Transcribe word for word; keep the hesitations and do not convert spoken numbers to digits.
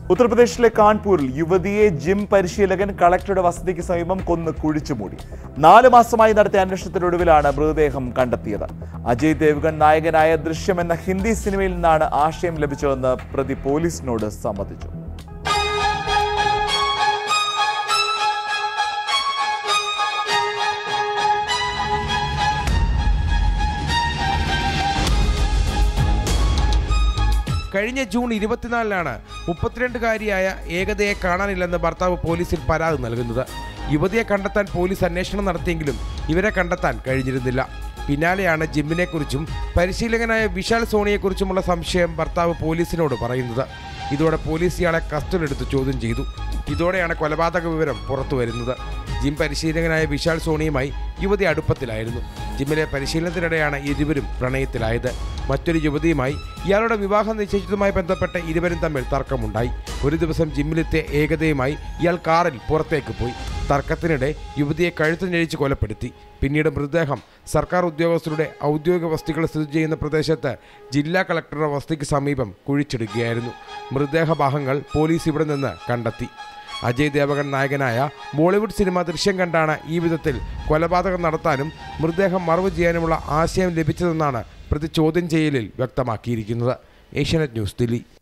ഉത്തർപ്രദേശിലെ കാൺപൂരിൽ യുവതിയെ ജിം പരിശീലകൻ കളക്ടറുടെ വസതിക്ക് സമീപം കൊന്ന് കുഴിച്ചുമൂടി. നാല് മാസമായി നടത്തിയ അന്വേഷണത്തിനൊടുവിലാണ് മൃതദേഹം കണ്ടെത്തിയത്. അജയ് ദേവ്ഗൺ നായകനായ ദൃശ്യം എന്ന ഹിന്ദി സിനിമയിൽ നിന്നാണ് ആശയം ലഭിച്ചതെന്ന് പ്രതി പോലീസിനോട് സമ്മതിച്ചു. കഴിഞ്ഞ ജൂൺ ഇരുപത്തിനാലിനാണ് മുപ്പത്തിരണ്ടുകാരിയായ ഏകതയെ കാണാനില്ലെന്ന് ഭർത്താവ് പോലീസിൽ പരാതി നൽകുന്നത്. യുവതിയെ കണ്ടെത്താൻ പോലീസ് അന്വേഷണം നടത്തിയെങ്കിലും ഇവരെ കണ്ടെത്താൻ കഴിഞ്ഞിരുന്നില്ല. പിന്നാലെയാണ് ജിമ്മിനെക്കുറിച്ചും പരിശീലകനായ വിശാൽ സോണിയെക്കുറിച്ചുമുള്ള സംശയം ഭർത്താവ് പോലീസിനോട് പറയുന്നത്. ഇതോടെ പോലീസ് ഇയാളെ കസ്റ്റഡിയിലെടുത്ത് ചോദ്യം ചെയ്തു. ഇതോടെയാണ് കൊലപാതക വിവരം പുറത്തു വരുന്നത്. ജിം പരിശീലകനായ വിശാൽ സോണിയുമായി യുവതി അടുപ്പത്തിലായിരുന്നു. ജിമ്മിലെ പരിശീലനത്തിനിടെയാണ് ഇരുവരും പ്രണയത്തിലായത്. മറ്റൊരു യുവതിയുമായി ഇയാളുടെ വിവാഹം നിശ്ചയിച്ചതുമായി ബന്ധപ്പെട്ട് ഇരുവരും തമ്മിൽ തർക്കമുണ്ടായി. ഒരു ദിവസം ജിമ്മിലെത്തിയ ഏകതയുമായി ഇയാൾ കാറിൽ പുറത്തേക്ക് പോയി. തർക്കത്തിനിടെ യുവതിയെ കഴുത്ത് ഞെരിച്ച് കൊലപ്പെടുത്തി. പിന്നീട് മൃതദേഹം സർക്കാർ ഉദ്യോഗസ്ഥരുടെ ഔദ്യോഗിക വസതികൾ സ്ഥിതി ചെയ്യുന്ന പ്രദേശത്ത് ജില്ലാ കളക്ടറുടെ വസതിക്ക് സമീപം കുഴിച്ചിടുകയായിരുന്നു. മൃതദേഹഭാഗങ്ങൾ പോലീസ് ഇവിടെ നിന്ന് കണ്ടെത്തി. അജയ് ദേവഗൺ നായകനായ ബോളിവുഡ് സിനിമ ദൃശ്യം കണ്ടാണ് ഈ വിധത്തിൽ കൊലപാതകം നടത്താനും മൃതദേഹം മറവ് ചെയ്യാനുമുള്ള ആശയം ലഭിച്ചതെന്നാണ് പ്രതി ചോദ്യം ചെയ്യലിൽ വ്യക്തമാക്കിയിരിക്കുന്നത്. Asianet news, Delhi.